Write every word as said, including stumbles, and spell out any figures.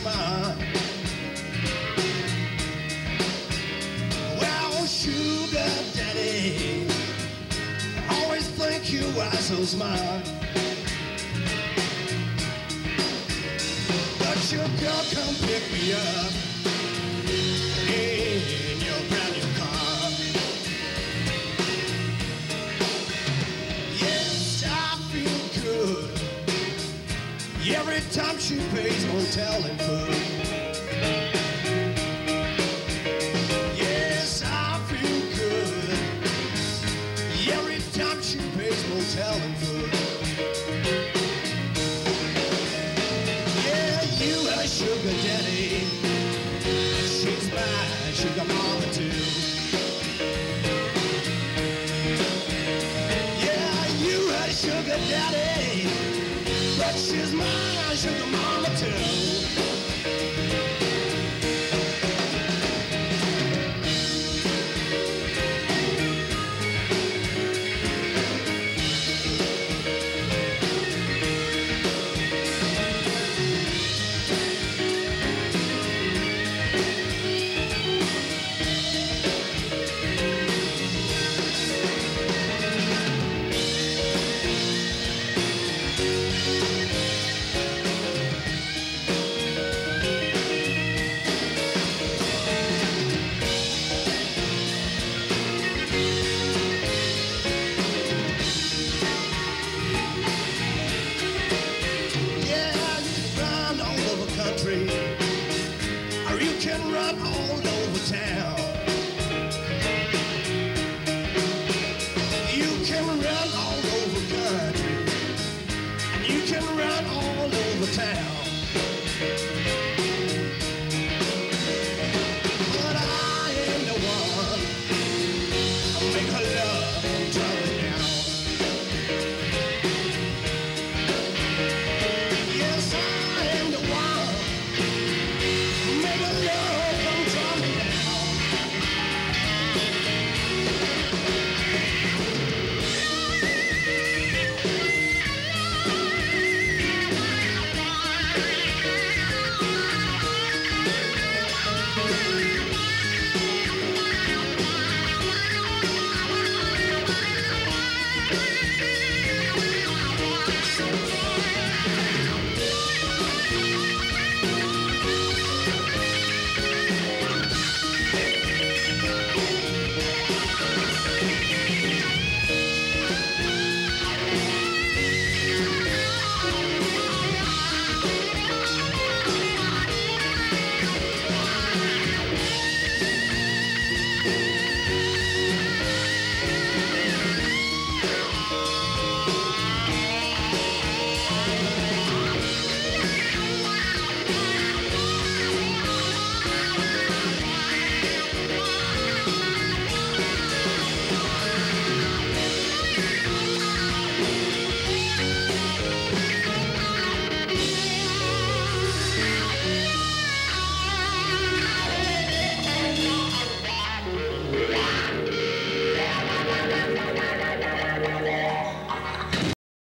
mine. Well, sugar daddy, I always think you are so smart. But your girl come pick me up in your brand new car. Yes, I feel good every time she pays motel and food. Yes, I feel good every time she pays motel and food. Yeah, you a sugar daddy, she's my sugar mama too. Yeah, you a sugar daddy, but she's my sugar mama.